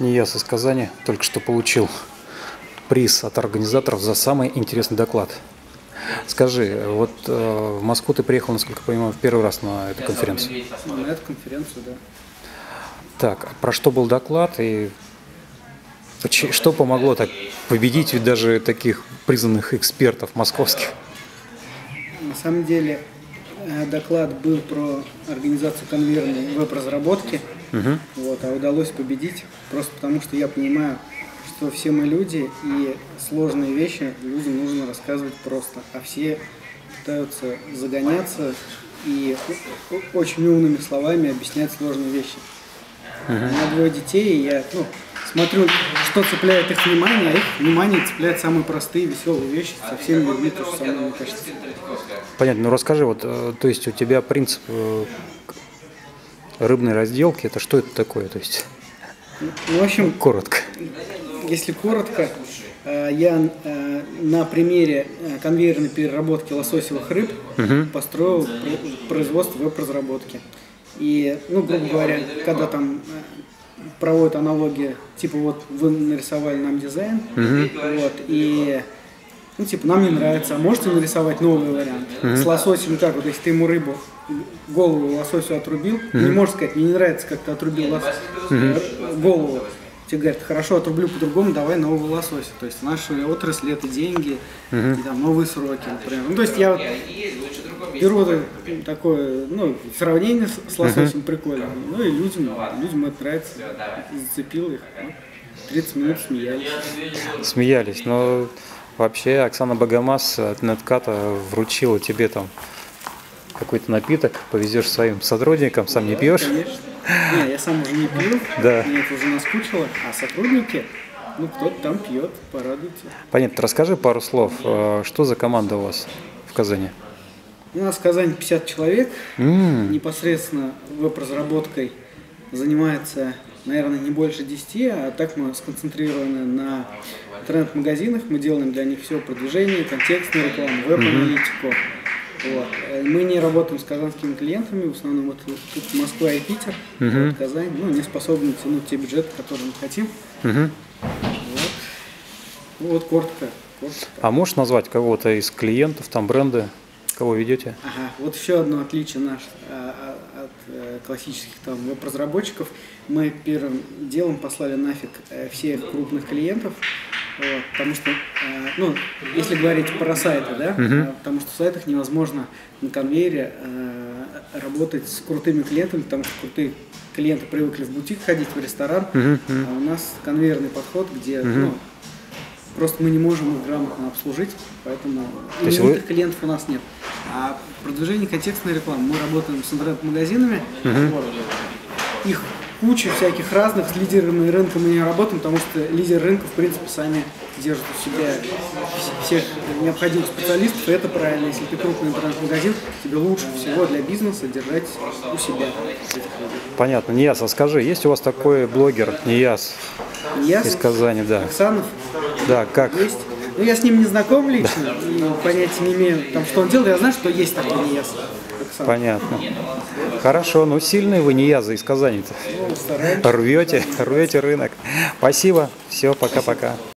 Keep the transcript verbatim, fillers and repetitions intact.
Нияз из Казани только что получил приз от организаторов за самый интересный доклад. Скажи, вот э, в Москву ты приехал, насколько я понимаю, в первый раз на эту конференцию? На эту конференцию, да. Так, а про что был доклад и что помогло так победить ведь даже таких признанных экспертов московских? На самом деле доклад был про организацию конвейерной веб-разработки, угу. вот, а удалось победить просто потому, что я понимаю, что все мы люди, и сложные вещи людям нужно рассказывать просто, а все пытаются загоняться и очень умными словами объяснять сложные вещи. Uh-huh. У меня двое детей, и я ну, смотрю, что цепляет их внимание, а их внимание цепляет самые простые, веселые вещи, со всеми людьми то же самое, мне кажется. Понятно, ну расскажи, вот, то есть у тебя принцип рыбной разделки, это что это такое? То есть, ну, в общем, коротко. Если коротко, я на примере конвейерной переработки лососевых рыб uh-huh. построил производство веб-разработки. И, ну, грубо говоря, когда там проводят аналогии, типа вот вы нарисовали нам дизайн, uh-huh. вот, и, ну, типа, нам не нравится, а можете нарисовать новый вариант? Uh-huh. С лососем как, вот если ты ему рыбу, голову лососю отрубил, uh-huh. не можешь сказать, мне не нравится, как ты отрубил лосось, uh-huh. голову. Тебе говорят, хорошо, отрублю по-другому, давай нового лосося. То есть в нашей отрасли это деньги, uh-huh. и там новые сроки, например. Ну, то есть я вот беру такое, ну, сравнение с лососем uh-huh. прикольно. Ну и людям, людям это нравится, зацепило их. Ну, тридцать минут смеялись. Смеялись, но вообще Оксана Богомаз от Нетката вручила тебе там какой-то напиток, повезешь своим сотрудникам, сам не пьешь? Конечно. Не, я сам уже не пью, да. Мне это уже наскучило, а сотрудники, ну, кто-то там пьет, порадуйте. Понятно, расскажи пару слов, что за команда у вас в Казани? У нас в Казани пятьдесят человек, mm. непосредственно веб-разработкой занимается, наверное, не больше десяти, а так мы сконцентрированы на интернет-магазинах, мы делаем для них все продвижение, контекстную рекламу, веб-аналитику. Mm-hmm. Вот. Мы не работаем с казанскими клиентами, в основном вот тут Москва и Питер, uh-huh. вот, Казань, ну, не способны тянуть те бюджеты, которые мы хотим. Uh-huh. Вот. Ну, вот коротко, коротко. А можешь назвать кого-то из клиентов, там бренды, кого ведете? Ага, вот еще одно отличие наш а, от а, классических там веб-разработчиков. Мы первым делом послали нафиг всех крупных клиентов. Вот, потому что, э, ну, если говорить про сайты, да, uh-huh. потому что в сайтах невозможно на конвейере э, работать с крутыми клиентами, потому что крутые клиенты привыкли в бутик ходить, в ресторан, uh-huh. а у нас конвейерный подход, где uh-huh. ну, просто мы не можем их грамотно обслужить, поэтому именитых вы... клиентов у нас нет. А продвижение контекстной рекламы, мы работаем с интернет-магазинами, uh-huh. вот, их куча всяких разных, с лидерами рынка мы не работаем, потому что лидеры рынка, в принципе, сами держат у себя всех необходимых специалистов, и это правильно. Если ты крупный интернет-магазин, тебе лучше всего для бизнеса держать у себя этих людей. Понятно. Нияз, а скажи, есть у вас такой блогер Нияз, Нияз из Казани, да? Оксанов? Да, как? Есть. Ну, я с ним не знаком лично, да. И понятия не имею, там, что он делает. Я знаю, что есть такой Нияз. Понятно. Хорошо, ну сильные вы Ниязы из Казани-то. Ну, рвете, рвете рынок. Спасибо. Все, пока-пока.